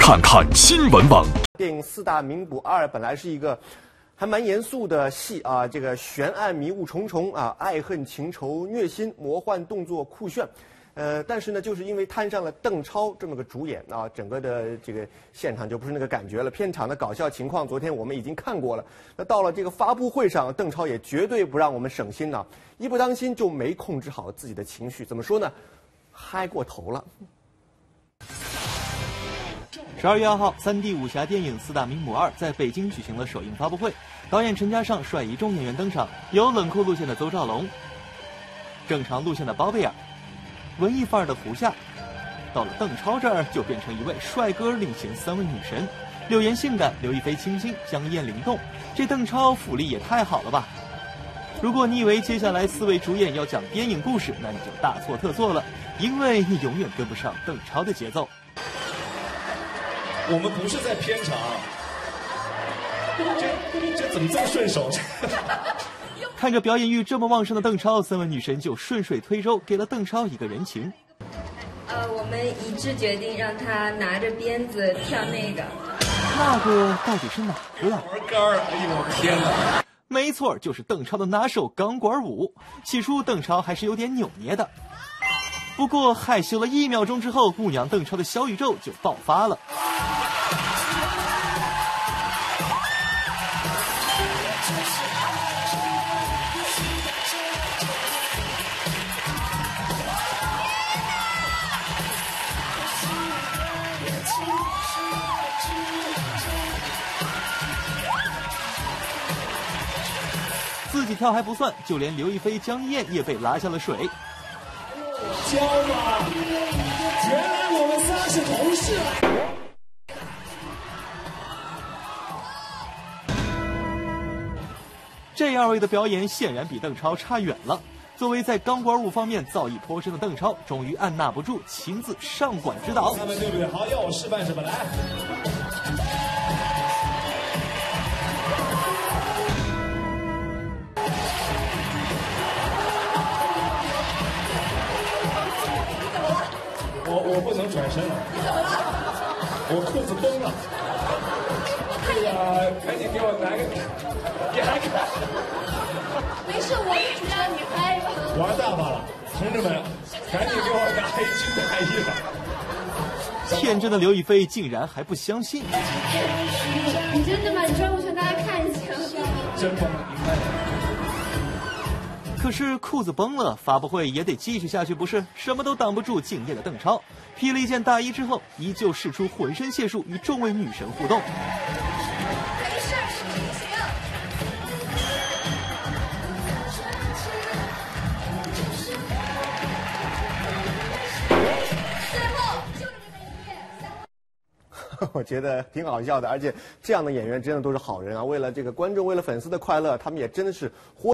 看看新闻网。 电影《四大名捕2》本来是一个还蛮严肃的戏啊，这个悬案迷雾重重啊，爱恨情仇虐心，魔幻动作酷炫。但是呢，就是因为摊上了邓超这么个主演啊，整个的这个现场就不是那个感觉了。片场的搞笑情况，昨天我们已经看过了。那到了这个发布会上，邓超也绝对不让我们省心呐，一不当心就没控制好自己的情绪，怎么说呢？嗨过头了。 12月2号，3D 武侠电影《四大名捕2》在北京举行了首映发布会，导演陈嘉上率一众演员登场，有冷酷路线的邹兆龙，正常路线的包贝尔，文艺范儿的胡夏，到了邓超这儿就变成一位帅哥领衔3位女神，柳岩性感，刘亦菲清新，江燕灵动，这邓超福利也太好了吧！如果你以为接下来4位主演要讲电影故事，那你就大错特错了，因为你永远跟不上邓超的节奏。 我们不是在片场，这怎么这么顺手？ 看着表演欲这么旺盛的邓超，3位女神就顺水推舟，给了邓超一个人情。 我们一致决定让他拿着鞭子跳那个到底是哪个呀？ 玩杆儿！哎呦我天哪！ 没错，就是邓超的拿手钢管舞。起初邓超还是有点扭捏的，不过害羞了1秒钟之后，舞娘邓超的小宇宙就爆发了。自己跳还不算，就连刘亦菲、江一燕也被拉下了水。 骄傲，原来我们仨是同事。 这2位的表演显然比邓超差远了。作为在钢管舞方面造诣颇深的邓超，终于按捺不住，亲自上管指导。 他们对不对？好，要我示范什么？来。我不能转身了，我裤子崩了。哎呀，赶紧给我拿个，你还看？ 没事，我是主让你拍吧。 玩大发了，同志们，赶紧给我拿一金牌衣吧。 天真的刘亦菲竟然还不相信。 你真的吗？你穿过去让大家看一下。 真崩了，应该的。 可是裤子崩了，发布会也得继续下去，不是？什么都挡不住敬业的邓超，披了一件大衣之后，依旧使出浑身解数与众位女神互动。 没事，最后就是这个音乐。 我觉得挺好笑的，而且这样的演员真的都是好人啊！为了这个观众，为了粉丝的快乐，他们也真的是活。